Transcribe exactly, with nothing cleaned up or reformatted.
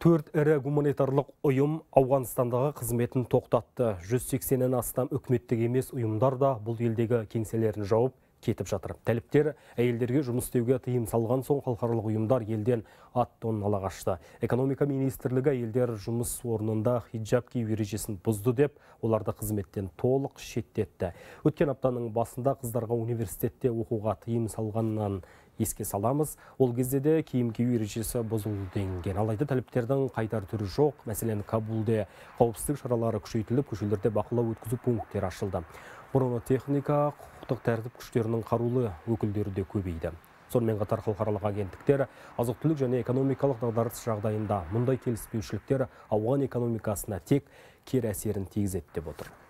Төрт ірі гуманитарлық ұйым Ауғанстандағы қызметін тоқтатты. жүз сексеннен астам үкіметтік емес ұйымдар да бұл елдегі кеңселерін жауып кетіп жатыр. Тәліптер әйелдерге жұмыс істеуге тыйым салған соң халықаралық ұйымдар елден ат тоннала қашты. Экономика министрлігі әйелдер жұмыс орнында хиджаб кию ережесін бұзды деп, оларды қызметтен толық шеттетті. Өткен аптаның басында қыздарға университетте оқуға тыйым салғаннан еске саламыз. Ол кезде де киім кию ережесі бұзылды денген. Алайда тәліптердің қайтар түрі жоқ. Мәселен, Кабулде қауіпсіздік шаралары күшейтіліп, көшелерде бақылау өткізу пункттері ашылды. Бронетехника, құқықтық тәртіп күштерінің қарулы өкілдері де көбейді. Сонымен қатар халықаралық агенттіктер азық-түлік және экономикалық дағдарыс жағдайында мұндай келіспеушіліктер ауған экономикасына тек кері әсерін тигізеді деп отыр.